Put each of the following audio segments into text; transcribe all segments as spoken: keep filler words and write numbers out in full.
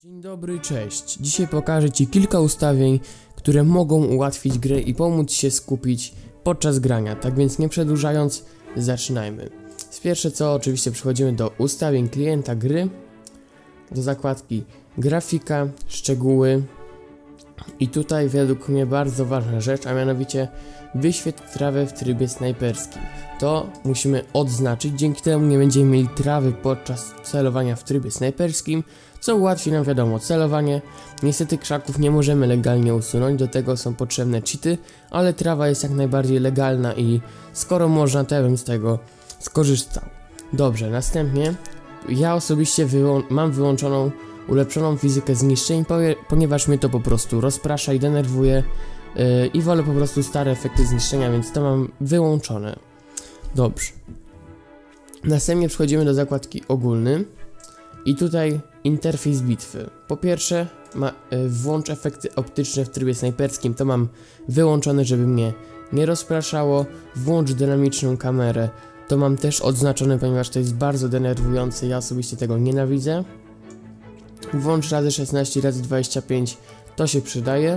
Dzień dobry, cześć. Dzisiaj pokażę Ci kilka ustawień, które mogą ułatwić grę i pomóc się skupić podczas grania. Tak więc nie przedłużając, zaczynajmy. Z pierwsze co, oczywiście przechodzimy do ustawień klienta gry, do zakładki grafika, szczegóły i tutaj według mnie bardzo ważna rzecz, a mianowicie wyświetl trawę w trybie snajperskim. To musimy odznaczyć, dzięki temu nie będziemy mieli trawy podczas celowania w trybie snajperskim, co ułatwi nam, wiadomo, celowanie. Niestety krzaków nie możemy legalnie usunąć, do tego są potrzebne cheaty, ale trawa jest jak najbardziej legalna i skoro można, to ja bym z tego skorzystał. Dobrze, następnie ja osobiście wyłą mam wyłączoną ulepszoną fizykę zniszczeń, ponieważ mnie to po prostu rozprasza i denerwuje yy, i wolę po prostu stare efekty zniszczenia, więc to mam wyłączone. Dobrze. Następnie przechodzimy do zakładki ogólny i tutaj interfejs bitwy. Po pierwsze ma, yy, włącz efekty optyczne w trybie snajperskim, to mam wyłączone, żeby mnie nie rozpraszało. Włącz dynamiczną kamerę, to mam też odznaczone, ponieważ to jest bardzo denerwujące, ja osobiście tego nienawidzę. Włącz razy szesnaście, razy dwadzieścia pięć, to się przydaje.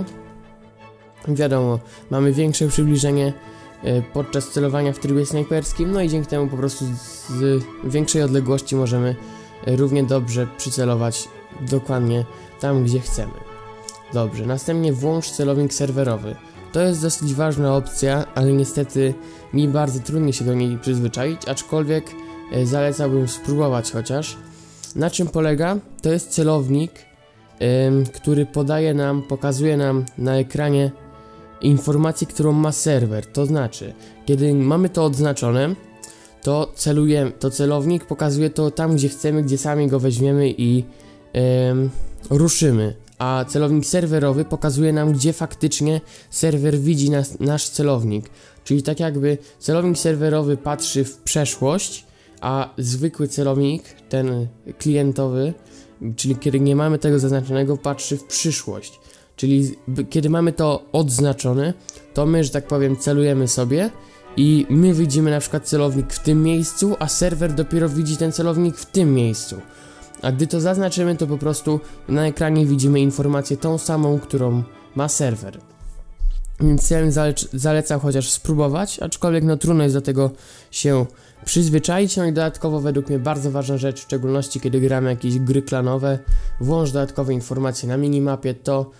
Wiadomo, mamy większe przybliżenie y, podczas celowania w trybie snajperskim, no i dzięki temu po prostu z, z większej odległości możemy y, równie dobrze przycelować dokładnie tam, gdzie chcemy. Dobrze, następnie włącz celownik serwerowy. To jest dosyć ważna opcja, ale niestety mi bardzo trudno się do niej przyzwyczaić, aczkolwiek y, zalecałbym spróbować chociaż. Na czym polega? To jest celownik, ym, który podaje nam, pokazuje nam na ekranie informację, którą ma serwer. To znaczy, kiedy mamy to odznaczone, to celujemy, to celownik pokazuje to tam, gdzie chcemy, gdzie sami go weźmiemy i ym, ruszymy. A celownik serwerowy pokazuje nam, gdzie faktycznie serwer widzi nas, nasz celownik. Czyli tak jakby celownik serwerowy patrzy w przeszłość, a zwykły celownik, ten klientowy, czyli kiedy nie mamy tego zaznaczonego, patrzy w przyszłość. Czyli kiedy mamy to odznaczone, to my, że tak powiem, celujemy sobie i my widzimy na przykład celownik w tym miejscu, a serwer dopiero widzi ten celownik w tym miejscu. A gdy to zaznaczymy, to po prostu na ekranie widzimy informację tą samą, którą ma serwer. Więc ja bym zale zalecał chociaż spróbować, aczkolwiek no trudno jest do tego się przyzwyczaić. No i dodatkowo według mnie bardzo ważna rzecz, w szczególności kiedy gramy jakieś gry klanowe, włącz dodatkowe informacje na minimapie, to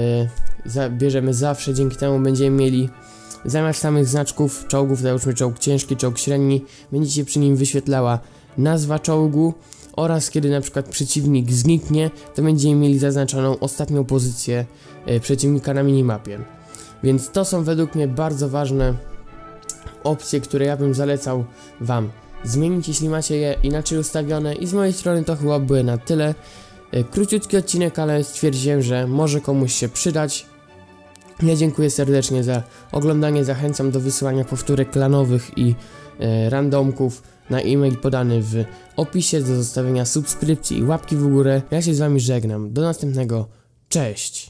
yy, bierzemy zawsze, dzięki temu będziemy mieli zamiast samych znaczków czołgów, załóżmy czołg ciężki, czołg średni, będzie się przy nim wyświetlała nazwa czołgu oraz kiedy na przykład przeciwnik zniknie, to będziemy mieli zaznaczoną ostatnią pozycję yy, przeciwnika na minimapie. Więc to są według mnie bardzo ważne opcje, które ja bym zalecał Wam zmienić, jeśli macie je inaczej ustawione. I z mojej strony to chyba były na tyle. Króciutki odcinek, ale stwierdziłem, że może komuś się przydać. Ja dziękuję serdecznie za oglądanie, zachęcam do wysyłania powtórek klanowych i e, randomków na e-mail podany w opisie, do zostawienia subskrypcji i łapki w górę. Ja się z Wami żegnam, do następnego, cześć!